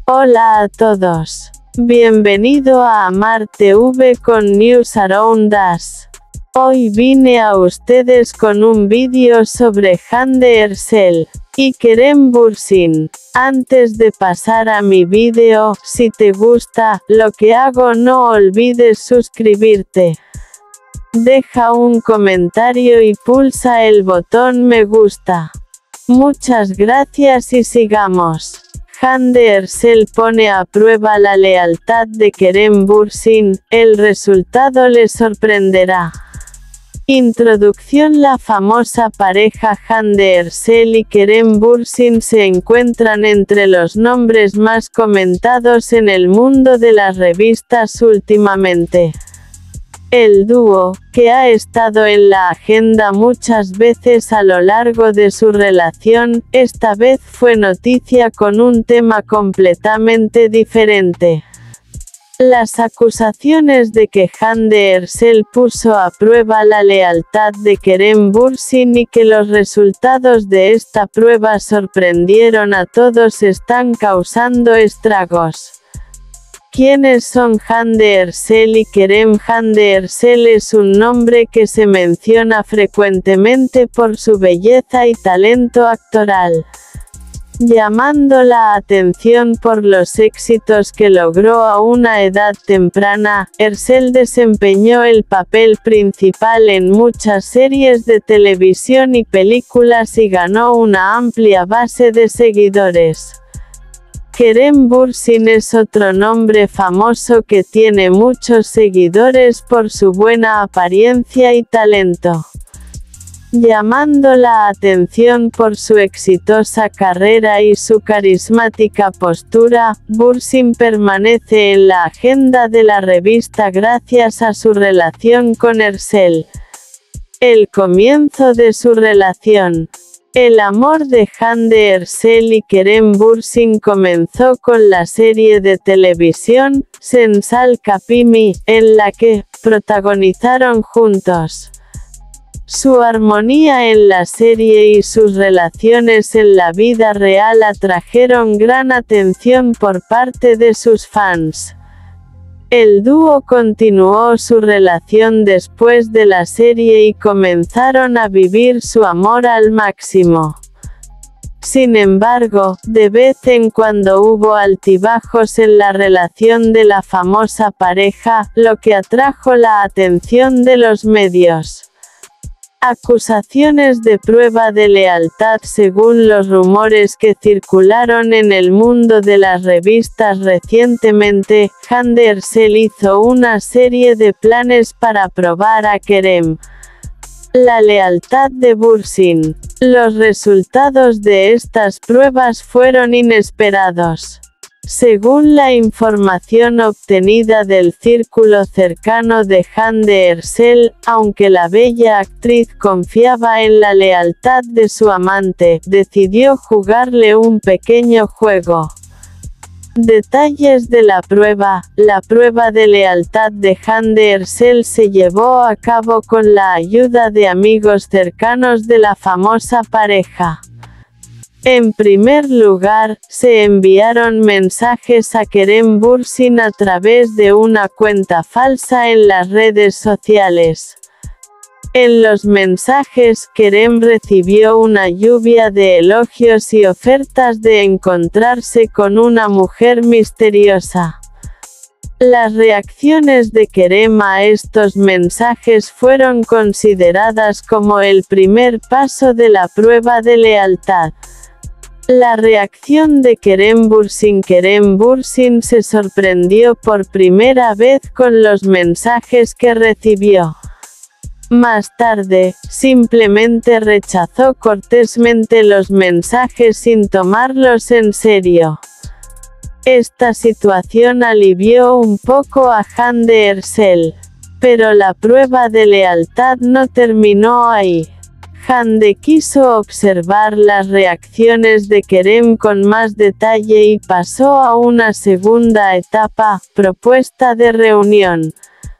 Hola a todos. Bienvenido a Amar TV con News Around Us. Hoy vine a ustedes con un vídeo sobre Hande Erçel y Kerem Bürsin. Antes de pasar a mi vídeo, si te gusta lo que hago, no olvides suscribirte. Deja un comentario y pulsa el botón me gusta. Muchas gracias y sigamos. Hande Erçel pone a prueba la lealtad de Kerem Bürsin, el resultado le sorprenderá. Introducción. La famosa pareja Hande Erçel y Kerem Bürsin se encuentran entre los nombres más comentados en el mundo de las revistas últimamente. El dúo, que ha estado en la agenda muchas veces a lo largo de su relación, esta vez fue noticia con un tema completamente diferente. Las acusaciones de que Hande Erçel puso a prueba la lealtad de Kerem Bürsin y que los resultados de esta prueba sorprendieron a todos están causando estragos. ¿Quiénes son Hande Erçel y Kerem? Hande Erçel es un nombre que se menciona frecuentemente por su belleza y talento actoral. Llamando la atención por los éxitos que logró a una edad temprana, Erçel desempeñó el papel principal en muchas series de televisión y películas y ganó una amplia base de seguidores. Kerem Bürsin es otro nombre famoso que tiene muchos seguidores por su buena apariencia y talento. Llamando la atención por su exitosa carrera y su carismática postura, Bürsin permanece en la agenda de la revista gracias a su relación con Erçel. El comienzo de su relación. El amor de Hande Erçel y Kerem Bürsin comenzó con la serie de televisión, Sensal Kapimi, en la que protagonizaron juntos. Su armonía en la serie y sus relaciones en la vida real atrajeron gran atención por parte de sus fans. El dúo continuó su relación después de la serie y comenzaron a vivir su amor al máximo. Sin embargo, de vez en cuando hubo altibajos en la relación de la famosa pareja, lo que atrajo la atención de los medios. Acusaciones de prueba de lealtad. Según los rumores que circularon en el mundo de las revistas recientemente, Hande Erçel hizo una serie de planes para probar a Kerem la lealtad de Bürsin. Los resultados de estas pruebas fueron inesperados. Según la información obtenida del círculo cercano de Hande Erçel, aunque la bella actriz confiaba en la lealtad de su amante, decidió jugarle un pequeño juego. Detalles de la prueba. La prueba de lealtad de Hande Erçel se llevó a cabo con la ayuda de amigos cercanos de la famosa pareja. En primer lugar, se enviaron mensajes a Kerem Bürsin a través de una cuenta falsa en las redes sociales. En los mensajes, Kerem recibió una lluvia de elogios y ofertas de encontrarse con una mujer misteriosa. Las reacciones de Kerem a estos mensajes fueron consideradas como el primer paso de la prueba de lealtad. La reacción de Kerem Bürsin. Kerem Bürsin se sorprendió por primera vez con los mensajes que recibió. Más tarde, simplemente rechazó cortésmente los mensajes sin tomarlos en serio. Esta situación alivió un poco a Hande Erçel. Pero la prueba de lealtad no terminó ahí. Hande quiso observar las reacciones de Kerem con más detalle y pasó a una segunda etapa, propuesta de reunión.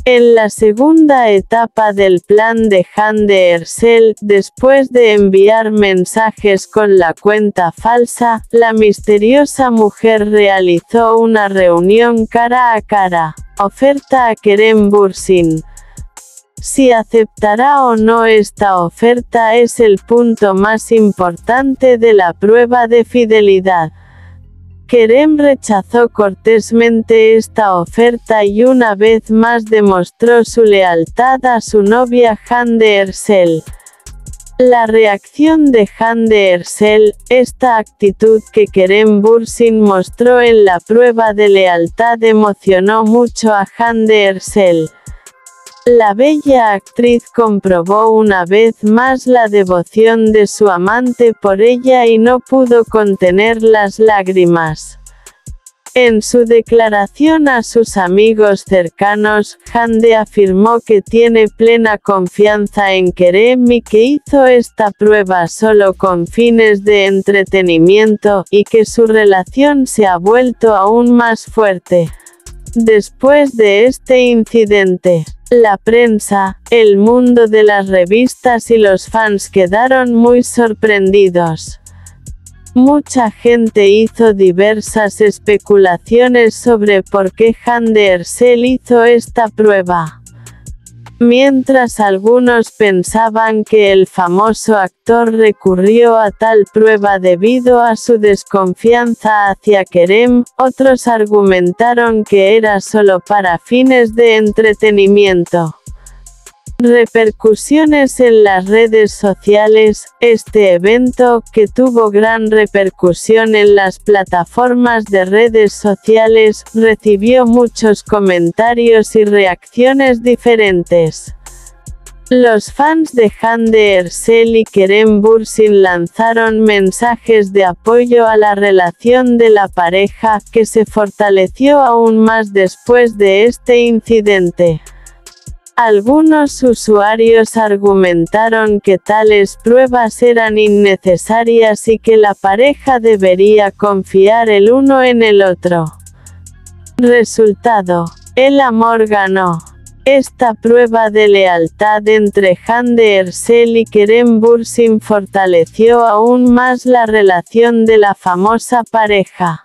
En la segunda etapa del plan de Hande Erçel, después de enviar mensajes con la cuenta falsa, la misteriosa mujer realizó una reunión cara a cara. Oferta a Kerem Bürsin. Si aceptará o no esta oferta es el punto más importante de la prueba de fidelidad. Kerem rechazó cortésmente esta oferta y una vez más demostró su lealtad a su novia Hande Erçel. La reacción de Hande Erçel, esta actitud que Kerem Bürsin mostró en la prueba de lealtad emocionó mucho a Hande Erçel. La bella actriz comprobó una vez más la devoción de su amante por ella y no pudo contener las lágrimas. En su declaración a sus amigos cercanos, Hande afirmó que tiene plena confianza en Kerem y que hizo esta prueba solo con fines de entretenimiento, y que su relación se ha vuelto aún más fuerte. Después de este incidente, la prensa, el mundo de las revistas y los fans quedaron muy sorprendidos. Mucha gente hizo diversas especulaciones sobre por qué Hande Erçel hizo esta prueba. Mientras algunos pensaban que el famoso actor recurrió a tal prueba debido a su desconfianza hacia Kerem, otros argumentaron que era solo para fines de entretenimiento. Repercusiones en las redes sociales. Este evento, que tuvo gran repercusión en las plataformas de redes sociales, recibió muchos comentarios y reacciones diferentes. Los fans de Hande Erçel y Kerem Bürsin lanzaron mensajes de apoyo a la relación de la pareja, que se fortaleció aún más después de este incidente. Algunos usuarios argumentaron que tales pruebas eran innecesarias y que la pareja debería confiar el uno en el otro. Resultado: el amor ganó. Esta prueba de lealtad entre Hande Erçel y Kerem Bürsin fortaleció aún más la relación de la famosa pareja.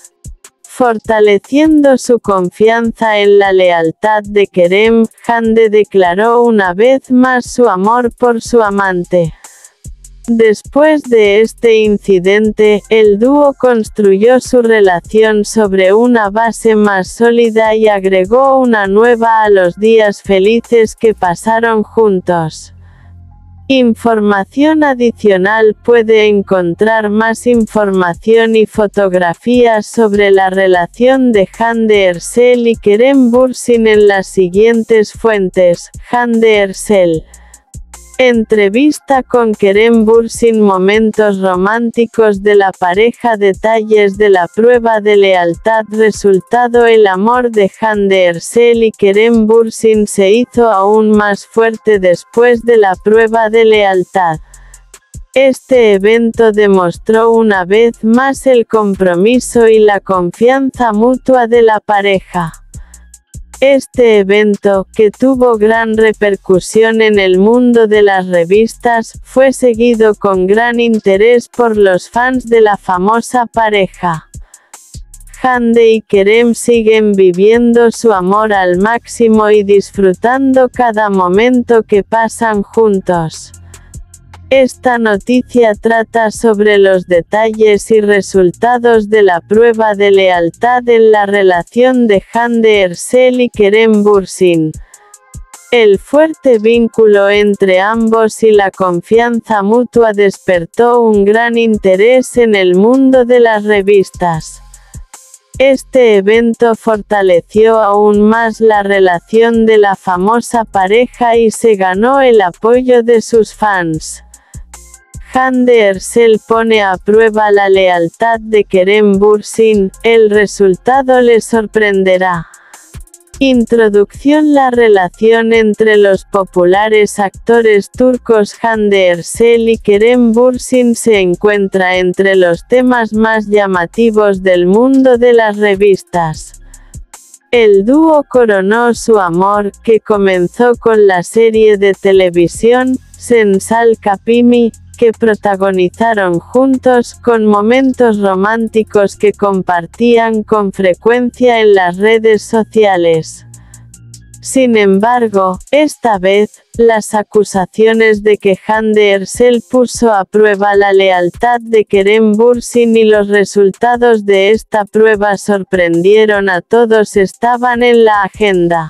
Fortaleciendo su confianza en la lealtad de Kerem, Hande declaró una vez más su amor por su amante. Después de este incidente, el dúo construyó su relación sobre una base más sólida y agregó una nueva a los días felices que pasaron juntos. Información adicional: puede encontrar más información y fotografías sobre la relación de Hande Erçel y Kerem Bürsin en las siguientes fuentes. Hande Erçel. Entrevista con Kerem Bürsin. Momentos románticos de la pareja. Detalles de la prueba de lealtad. Resultado: el amor de Hande Erçel y Kerem Bürsin se hizo aún más fuerte después de la prueba de lealtad. Este evento demostró una vez más el compromiso y la confianza mutua de la pareja. Este evento, que tuvo gran repercusión en el mundo de las revistas, fue seguido con gran interés por los fans de la famosa pareja. Hande y Kerem siguen viviendo su amor al máximo y disfrutando cada momento que pasan juntos. Esta noticia trata sobre los detalles y resultados de la prueba de lealtad en la relación de Hande Erçel y Kerem Bürsin. El fuerte vínculo entre ambos y la confianza mutua despertó un gran interés en el mundo de las revistas. Este evento fortaleció aún más la relación de la famosa pareja y se ganó el apoyo de sus fans. Hande Erçel pone a prueba la lealtad de Kerem Bürsin. El resultado le sorprenderá. Introducción: la relación entre los populares actores turcos Hande Erçel y Kerem Bürsin se encuentra entre los temas más llamativos del mundo de las revistas. El dúo coronó su amor, que comenzó con la serie de televisión, Sensal Kapimi, que protagonizaron juntos, con momentos románticos que compartían con frecuencia en las redes sociales. Sin embargo, esta vez, las acusaciones de que Hande Erçel puso a prueba la lealtad de Kerem Bürsin y los resultados de esta prueba sorprendieron a todos estaban en la agenda.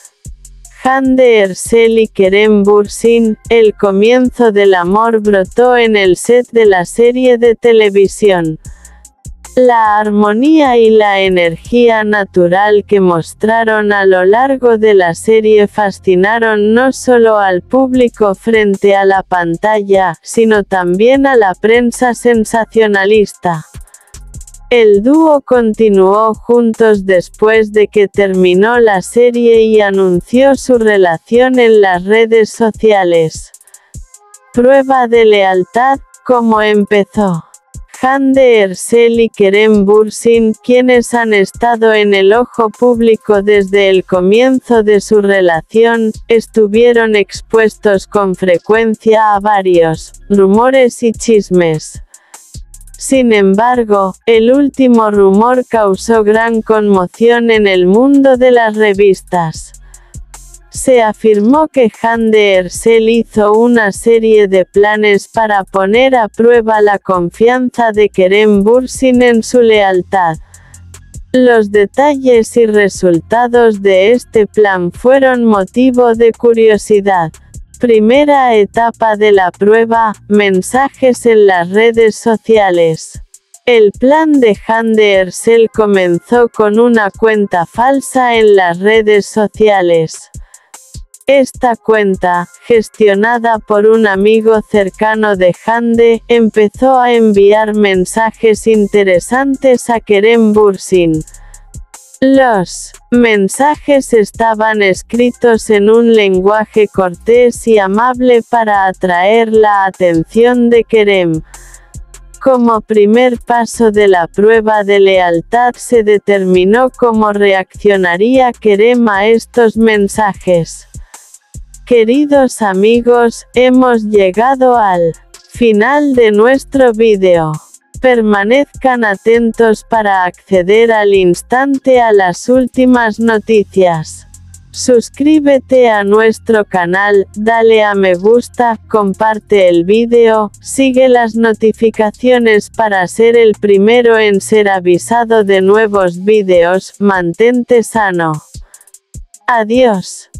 Hande Erçel y Kerem Bürsin, el comienzo del amor brotó en el set de la serie de televisión. La armonía y la energía natural que mostraron a lo largo de la serie fascinaron no solo al público frente a la pantalla, sino también a la prensa sensacionalista. El dúo continuó juntos después de que terminó la serie y anunció su relación en las redes sociales. Prueba de lealtad, ¿cómo empezó? Hande Erçel y Kerem Bürsin, quienes han estado en el ojo público desde el comienzo de su relación, estuvieron expuestos con frecuencia a varios rumores y chismes. Sin embargo, el último rumor causó gran conmoción en el mundo de las revistas. Se afirmó que Hande Erçel hizo una serie de planes para poner a prueba la confianza de Kerem Bürsin en su lealtad. Los detalles y resultados de este plan fueron motivo de curiosidad. Primera etapa de la prueba: mensajes en las redes sociales. El plan de Hande Erçel comenzó con una cuenta falsa en las redes sociales. Esta cuenta, gestionada por un amigo cercano de Hande, empezó a enviar mensajes interesantes a Kerem Bürsin. Los mensajes estaban escritos en un lenguaje cortés y amable para atraer la atención de Kerem. Como primer paso de la prueba de lealtad se determinó cómo reaccionaría Kerem a estos mensajes. Queridos amigos, hemos llegado al final de nuestro vídeo. Permanezcan atentos para acceder al instante a las últimas noticias. Suscríbete a nuestro canal, dale a me gusta, comparte el vídeo, sigue las notificaciones para ser el primero en ser avisado de nuevos vídeos, mantente sano. Adiós.